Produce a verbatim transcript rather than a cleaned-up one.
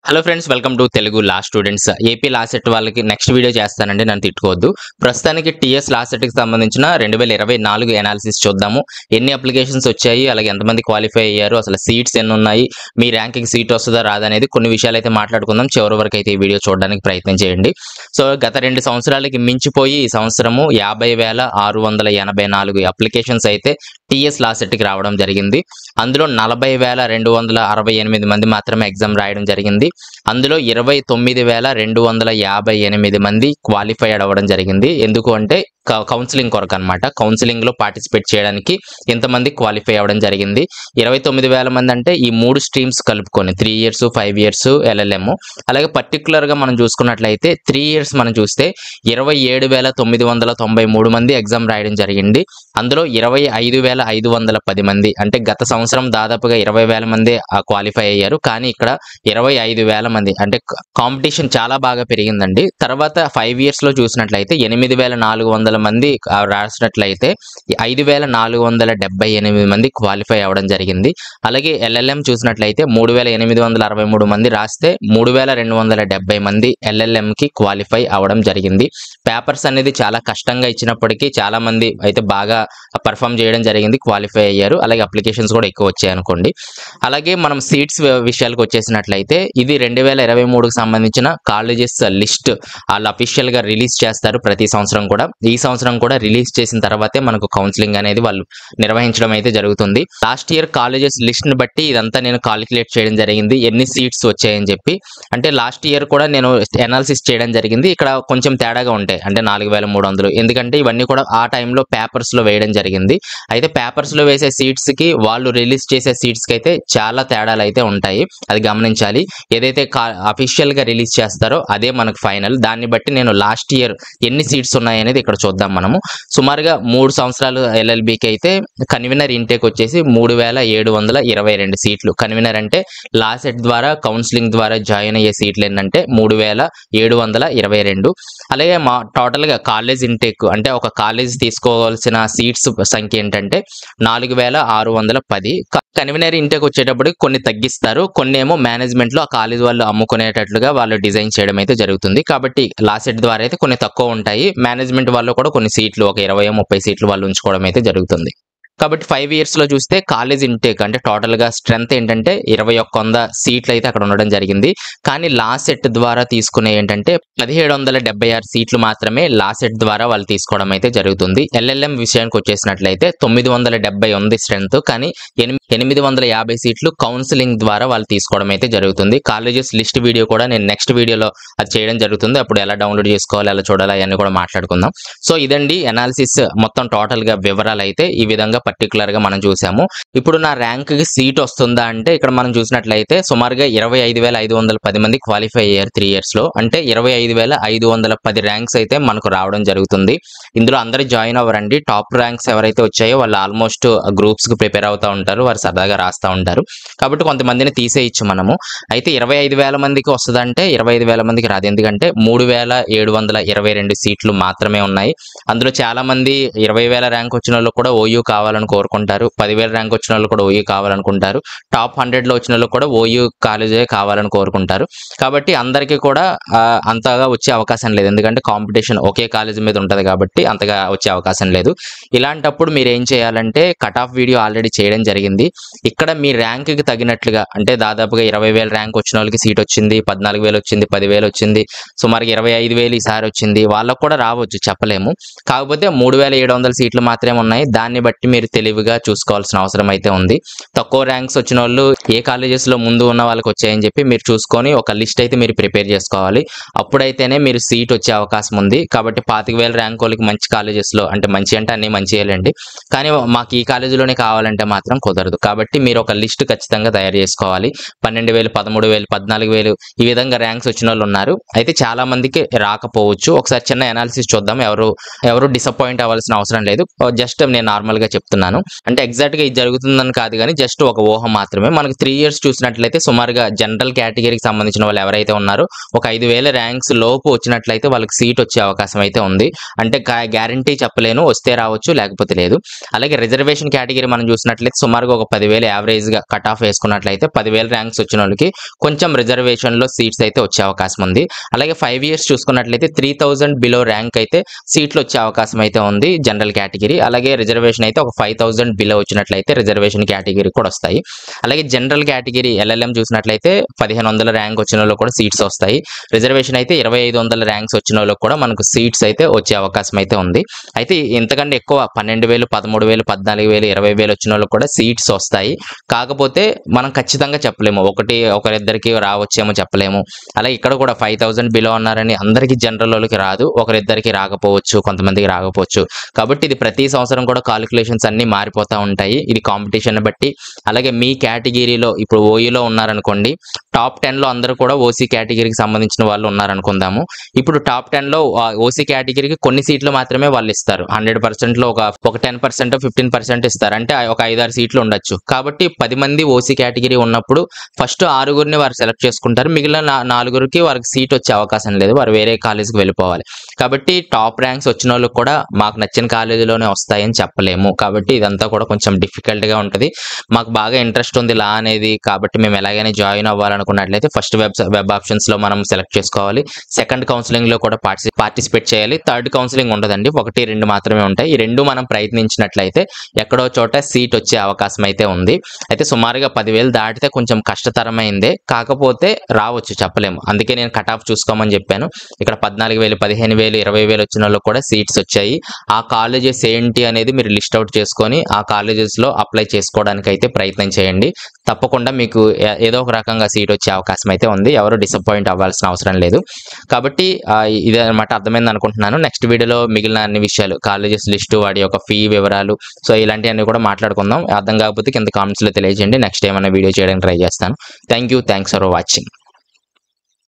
Hello friends, welcome to Telugu law students. AP law set వాళ్ళకి next video చేస్తానండి, నన్ను తిట్టుకోవద్దు. ప్రస్తుతానికి టీఎస్ లా సెట్కి సంబంధించిన రెండు వేల ఇరవై నాలుగు ఎనాలిసిస్ చూద్దాము. ఎన్ని అప్లికేషన్స్ వచ్చాయి, అలాగే ఎంతమంది క్వాలిఫై అయ్యారు, అసలు సీట్స్ ఎన్ని ఉన్నాయి, మీ ర్యాంకింగ్ సీట్ వస్తుందా రాదనేది కొన్ని విషయాలు అయితే మాట్లాడుకుందాం. చివరి వరకు అయితే ఈ వీడియో చూడడానికి ప్రయత్నం చేయండి. సో గత రెండు సంవత్సరాలకి మించిపోయి ఈ సంవత్సరము యాభై వేల ఆరు వందల ఎనభై నాలుగు అప్లికేషన్స్ అయితే టీఎస్ లా సెట్కి రావడం జరిగింది. అందులో నలభై వేల రెండు వందల అరవై ఎనిమిది మంది మాత్రమే ఎగ్జామ్ రాయడం జరిగింది. అందులో ఇరవై తొమ్మిది వేల రెండు వందల యాభై ఎనిమిది మంది క్వాలిఫైడ్ అవ్వడం జరిగింది. ఎందుకు అంటే కౌన్సిలింగ్ కొరకు అనమాట. కౌన్సిలింగ్ లో పార్టిసిపేట్ చేయడానికి ఇంతమంది క్వాలిఫై అవ్వడం జరిగింది. ఇరవై తొమ్మిది వేల మంది అంటే ఈ మూడు స్ట్రీమ్స్ కలుపుకొని three years five years LLM. అలాగే పర్టికులర్ గా మనం చూసుకున్నట్లయితే త్రీ ఇయర్స్ మనం చూస్తే ఇరవై ఏడు వేల తొమ్మిది వందల తొంభై మూడు మంది ఎగ్జామ్ రాయడం జరిగింది. అందులో ఇరవై ఐదు వేల ఐదు వందల పది మంది అంటే గత సంవత్సరం దాదాపుగా ఇరవై వేల మంది క్వాలిఫై అయ్యారు. కానీ ఇక్కడ ఇరవై ఐదు వేల మంది అంటే కాంపిటీషన్ చాలా బాగా పెరిగిందండి. తర్వాత ఫైవ్ ఇయర్స్ లో చూసినట్లయితే ఎనిమిది వేల నాలుగు వందల మంది రాసినట్లయితే ఐదు వేల నాలుగు వందల డెబ్బై ఎనిమిది మంది క్వాలిఫై అవ్వడం జరిగింది. అలాగే ఎల్ఎల్ఎం చూసినట్లయితే మూడు వేల ఎనిమిది వందల అరవై మూడు మంది రాస్తే మూడు వేల రెండు వందల డెబ్బై మంది ఎల్ఎల్ఎం కి క్వాలిఫై అవ్వడం జరిగింది. పేపర్స్ అనేది చాలా కష్టంగా ఇచ్చినప్పటికీ చాలా మంది అయితే బాగా పర్ఫామ్ చేయడం జరిగింది, క్వాలిఫై అయ్యారు. అలాగే అప్లికేషన్స్ కూడా ఎక్కువ వచ్చాయి అనుకోండి. అలాగే మనం సీట్స్ విషయాలకు వచ్చేసినట్లయితే ఇది రెండు వేల ఇరవై మూడుకి సంబంధించిన కాలేజెస్ లిస్ట్ వాళ్ళు అఫీషియల్ గా రిలీజ్ చేస్తారు ప్రతి సంవత్సరం కూడా. ఈ సంవత్సరం కూడా రిలీజ్ చేసిన తర్వాతే మనకు కౌన్సిలింగ్ అనేది వాళ్ళు నిర్వహించడం అయితే జరుగుతుంది. లాస్ట్ ఇయర్ కాలేజెస్ లిస్ట్ ని బట్టి ఇదంతా నేను కాలిక్యులేట్ చేయడం జరిగింది, ఎన్ని సీట్స్ వచ్చాయని చెప్పి. అంటే లాస్ట్ ఇయర్ కూడా నేను అనాలిసిస్ చేయడం జరిగింది. ఇక్కడ కొంచెం తేడాగా ఉంటాయి, అంటే నాలుగు వేల మూడు వందలు ఎందుకంటే ఇవన్నీ కూడా ఆ టైంలో పేపర్స్ లో వేయడం జరిగింది. అయితే పేపర్స్ లో వేసే సీట్స్ కి వాళ్ళు రిలీజ్ చేసే సీట్స్ కి అయితే చాలా తేడాలు అయితే ఉంటాయి, అది గమనించాలి. ఏదైతే అఫీషియల్ గా రిలీజ్ చేస్తారో అదే మనకు ఫైనల్. దాన్ని బట్టి నేను లాస్ట్ ఇయర్ ఎన్ని సీట్స్ ఉన్నాయి అనేది ఇక్కడ చూద్దాం మనము. సుమారుగా మూడు సంవత్సరాలు ఎల్ఎల్బికి అయితే కన్వీనర్ ఇంటేక్ వచ్చేసి మూడు వేల ఏడు వందల ఇరవై రెండు సీట్లు. కన్వీనర్ అంటే లా సెట్ ద్వారా కౌన్సిలింగ్ ద్వారా జాయిన్ అయ్యే సీట్లు ఏంటంటే మూడు వేల ఏడు వందల ఇరవై రెండు. అలాగే మా టోటల్ గా కాలేజ్ ఇంటేక్ అంటే ఒక కాలేజ్ తీసుకోవాల్సిన సీట్స్ సంఖ్య ఏంటంటే నాలుగు వేల ఆరు వందల పది. కన్వీనర్ ఇంటేక్ వచ్చేటప్పుడు కొన్ని తగ్గిస్తారు, కొన్ని ఏమో మేనేజ్మెంట్ లో ఆ కాలేజ్ వాళ్ళు అమ్ముకునేటట్లుగా వాళ్ళు డిజైన్ చేయడం అయితే జరుగుతుంది. కాబట్టి లా సెట్ ద్వారా అయితే కొన్ని తక్కువ ఉంటాయి, మేనేజ్మెంట్ వాళ్ళు కూడా కొన్ని సీట్లు ఒక ఇరవై ముప్పై సీట్లు వాళ్ళు ఉంచుకోవడం అయితే జరుగుతుంది. కాబట్టి ఫైవ్ ఇయర్స్ లో చూస్తే కాలేజ్ ఇంటేక్ అంటే టోటల్ గా స్ట్రెంత్ ఏంటంటే ఇరవై ఒక్క వంద సీట్లు అయితే అక్కడ ఉండడం జరిగింది. కానీ లా సెట్ ద్వారా తీసుకునే ఏంటంటే పదిహేడు వందల డెబ్బై ఆరు సీట్లు మాత్రమే లా సెట్ ద్వారా వాళ్ళు తీసుకోవడం అయితే జరుగుతుంది. ఎల్ఎల్ఎం విషయానికి వచ్చేసినట్లయితే తొమ్మిది వందల డెబ్బై ఉంది స్ట్రెంత్, కానీ ఎనిమిది వందల యాభై సీట్లు కౌన్సిలింగ్ ద్వారా వాళ్ళు తీసుకోవడం అయితే జరుగుతుంది. కాలేజెస్ లిస్ట్ వీడియో కూడా నేను నెక్స్ట్ వీడియోలో అది చేయడం జరుగుతుంది, అప్పుడు ఎలా డౌన్లోడ్ చేసుకోవాలి, ఎలా చూడాలి అవన్నీ కూడా మాట్లాడుకుందాం. సో ఇదండి అనాలిసిస్ మొత్తం టోటల్ గా వివరాలు అయితే ఈ విధంగా పర్టికులర్ గా మనం చూసాము. ఇప్పుడు నా ర్యాంక్ కి సీట్ వస్తుందా అంటే ఇక్కడ మనం చూసినట్లయితే సుమారుగా ఇరవై ఐదు వేల ఐదు వందల పది మంది క్వాలిఫై అయ్యారు త్రీ ఇయర్స్ లో. అంటే ఇరవై ఐదు వేల ఐదు వందల పది ర్యాంక్స్ అయితే మనకు రావడం జరుగుతుంది. ఇందులో అందరూ జాయిన్ అవ్వరండి. టాప్ ర్యాంక్స్ ఎవరైతే వచ్చాయో వాళ్ళు ఆల్మోస్ట్ గ్రూప్స్ కి ప్రిపేర్ అవుతా ఉంటారు, వారు సరదాగా రాస్తూ ఉంటారు. కాబట్టి కొంతమందిని తీసేయచ్చు మనము. అయితే ఇరవై ఐదు వేల మందికి వస్తుందంటే ఇరవై ఐదు వేల మందికి రాదు, ఎందుకంటే మూడు వేల ఏడు వందల ఇరవై రెండు సీట్లు మాత్రమే ఉన్నాయి. అందులో చాలా మంది ఇరవై వేల ర్యాంక్ వచ్చిన వాళ్ళు కూడా ఓయూ కావాలని కోరుకుంటారు, పదివేల ర్యాంక్ వచ్చిన వాళ్ళు కూడా ఓయూ కావాలనుకుంటారు, టాప్ హండ్రెడ్ లో వచ్చిన వాళ్ళు కూడా ఓయూ కాలేజే కావాలని కోరుకుంటారు. కాబట్టి అందరికీ కూడా అంతగా వచ్చే అవకాశం లేదు, ఎందుకంటే కాంపిటీషన్ ఒకే కాలేజ్ మీద ఉంటది కాబట్టి అంతగా వచ్చే అవకాశం లేదు. ఇలాంటప్పుడు మీరు ఏం చేయాలంటే కట్ ఆఫ్ వీడియో ఆల్రెడీ చేయడం జరిగింది. ఇక్కడ మీ ర్యాంక్ కి తగినట్లుగా అంటే దాదాపుగా ఇరవై వేల ర్యాంక్ వచ్చిన వాళ్ళకి సీట్ వచ్చింది, పద్నాలుగు వేలు వచ్చింది, పదివేలు వచ్చింది, సుమారుగా ఇరవై ఐదు వేలు ఈసారి వచ్చింది, వాళ్ళకు కూడా రావచ్చు, చెప్పలేము. కాకపోతే మూడు వేల ఏడు వందల సీట్లు మాత్రమే ఉన్నాయి. దాన్ని బట్టి మీరు తెలివిగా చూసుకోవాల్సిన అవసరం అయితే ఉంది. తక్కువ ర్యాంక్స్ వచ్చిన వాళ్ళు ఏ కాలేజెస్ లో ముందు ఉన్న వాళ్ళకి వచ్చాయని చెప్పి మీరు చూసుకొని ఒక లిస్ట్ అయితే మీరు ప్రిపేర్ చేసుకోవాలి, అప్పుడైతేనే మీరు సీట్ వచ్చే అవకాశం ఉంది. కాబట్టి పాతిక వేల ర్యాంక్ వాళ్ళకి మంచి కాలేజెస్ లో, అంటే మంచి అంటే అన్ని మంచిగాలేండి, కానీ మాకు ఈ కాలేజీలోనే కావాలంటే మాత్రం కుదరదు. కాబట్టి మీరు ఒక లిస్ట్ ఖచ్చితంగా తయారు చేసుకోవాలి. పన్నెండు వేలు పదమూడు వేలు పద్నాలుగు వేలు ఈ విధంగా ర్యాంక్స్ వచ్చిన వాళ్ళు ఉన్నారు. అయితే చాలా మందికి రాకపోవచ్చు. ఒకసారి చిన్న అనాలిసిస్ చూద్దాం. ఎవరు ఎవరు డిసప్పాయింట్ అవ్వాల్సిన అవసరం లేదు, జస్ట్ నేను నార్మల్ గా చెప్తున్నాను. చెప్తున్నాను. అంటే ఎగ్జాక్ట్‌గా ఇది జరుగుతుందని కాదు గానీ జస్ట్ ఒక ఊహ మాత్రమే. మనకు త్రీ ఇయర్స్ చూసినట్లయితే సుమారుగా జనరల్ కేటగిరీకి సంబంధించిన వాళ్ళు ఎవరైతే ఉన్నారో ఒక ఐదు వేల ర్యాంక్స్ లోపు వచ్చినట్లయితే వాళ్ళకి సీట్ వచ్చే అవకాశం అయితే ఉంది. అంటే గా గ్యారంటీ చెప్పలేను, వస్తే రావచ్చు లేకపోతే లేదు. అలాగే రిజర్వేషన్ కేటగిరీ మనం చూసినట్లయితే సుమారుగా ఒక పది వేలు యావరేజ్‌గా కట్ ఆఫ్ వేసుకున్నట్లయితే పది వేల ర్యాంక్స్ వచ్చినోళ్ళకి కొంచెం రిజర్వేషన్‌లో సీట్స్ అయితే వచ్చే అవకాశం ఉంది. అలాగే ఫైవ్ ఇయర్స్ చూసుకున్నట్లయితే మూడు వేల బిలో ర్యాంక్ అయితే సీట్లు వచ్చే అవకాశం అయితే ఉంది జనరల్ కేటగిరీ. అలాగే రిజర్వేషన్ అయితే ఒక ఐదు వేల బిలో వచ్చినట్లయితే రిజర్వేషన్ కేటగిరీ కూడా వస్తాయి. అలాగే జనరల్ కేటగిరీ ఎల్ఎల్ఎం చూసినట్లయితే పదిహేను వందల ర్యాంక్ వచ్చిన వాళ్ళకి కూడా సీట్స్ వస్తాయి. రిజర్వేషన్ అయితే ఇరవై ఐదు వందల ర్యాంక్స్ వచ్చిన వాళ్ళకి కూడా మనకు సీట్స్ అయితే వచ్చే అవకాశం అయితే ఉంది. అయితే ఇంతకంటే ఎక్కువ పన్నెండు వేలు పదమూడు వేలు పద్నాలుగు వేలు ఇరవై వేలు వచ్చిన వాళ్ళకి కూడా సీట్స్ వస్తాయి. కాకపోతే మనం ఖచ్చితంగా చెప్పలేము, ఒకటి ఒకరిద్దరికి రావచ్చేమో చెప్పలేము. అలాగే ఇక్కడ కూడా ఫైవ్ థౌసండ్ బిలో ఉన్నారని అందరికీ జనరల్ వాళ్ళకి రాదు, ఒకరిద్దరికి రాకపోవచ్చు, కొంతమందికి రాకపోవచ్చు. కాబట్టి ఇది ప్రతి సంవత్సరం కూడా కాలిక్యులేషన్స్ అన్ని మారిపోతూ ఉంటాయి, ఇది కాంపిటీషన్ బట్టి. అలాగే మీ కేటగిరీలో ఇప్పుడు ఓయూలో ఉన్నారనుకోండి, టాప్ టెన్ లో అందరూ కూడా ఓసీ కేటగిరీకి సంబంధించిన వాళ్ళు ఉన్నారనుకుందాము. ఇప్పుడు టాప్ టెన్ లో ఓసీ కేటగిరీకి కొన్ని సీట్లు మాత్రమే వాళ్ళు ఇస్తారు. హండ్రెడ్ పర్సెంట్ లో ఒక ఒక టెన్ పర్సెంట్ ఫిఫ్టీన్ పర్సెంట్ ఇస్తారు, అంటే ఒక ఐదారు సీట్లు ఉండొచ్చు. కాబట్టి పది మంది ఓసీ కేటగిరీ ఉన్నప్పుడు ఫస్ట్ ఆరుగురిని వారు సెలెక్ట్ చేసుకుంటారు, మిగిలిన నాలుగురికి వారికి సీట్ వచ్చే అవకాశం లేదు, వారు వేరే కాలేజీకి వెళ్ళిపోవాలి. కాబట్టి టాప్ ర్యాంక్స్ వచ్చిన వాళ్ళకి కూడా మాకు నచ్చిన కాలేజీలోనే వస్తాయని చెప్పలేము. కాబట్టి ఇదంతా కూడా కొంచెం డిఫికల్ట్ గా ఉంటుంది. మాకు బాగా ఇంట్రెస్ట్ ఉంది లా అనేది, కాబట్టి మేము ఎలాగైనా జాయిన్ అవ్వాలనుకున్నట్లయితే ఫస్ట్ వెబ్ వెబ్ ఆప్షన్స్ లో మనం సెలెక్ట్ చేసుకోవాలి. సెకండ్ కౌన్సిలింగ్ లో కూడా పార్టిసి పార్టిసిపేట్ చేయాలి. థర్డ్ కౌన్సిలింగ్ ఉండదండి, ఒకటి రెండు మాత్రమే ఉంటాయి. ఈ రెండు మనం ప్రయత్నించినట్లయితే ఎక్కడో చోట సీట్ వచ్చే అవకాశం అయితే ఉంది. అయితే సుమారుగా పదివేలు దాటితే కొంచెం కష్టతరమైందే, కాకపోతే రావచ్చు చెప్పలేము. అందుకే నేను కట్ ఆఫ్ చూసుకోమని చెప్పాను. ఇక్కడ పద్నాలుగు వేలు పదిహేను వేలు ఇరవై వేలు వచ్చిన వాళ్ళకి కూడా సీట్స్ వచ్చాయి. ఆ కాలేజెస్ ఏంటి అనేది మీరు లిస్ట్ అవుట్ చేసుకొని ఆ కాలేజెస్ లో అప్లై చేసుకోవడానికి అయితే ప్రయత్నం చేయండి. తప్పకుండా మీకు ఏదో ఒక రకంగా సీట్ వచ్చే అవకాశం అయితే ఉంది. ఎవరు డిసప్పాయింట్ అవ్వాల్సిన అవసరం లేదు. కాబట్టి ఇదే అనమాట, అర్థమైంది అనుకుంటున్నాను. నెక్స్ట్ వీడియోలో మిగిలిన అన్ని విషయాలు, కాలేజెస్ లిస్టు, వాడి యొక్క ఫీ వివరాలు, సో ఇలాంటివన్నీ కూడా మాట్లాడుకుందాం. అర్థం కాకపోతే కింద కామెంట్స్ లో తెలియజేయండి. నెక్స్ట్ ఏమైనా వీడియో చేయడానికి ట్రై చేస్తాను. Thank you thanks for watching.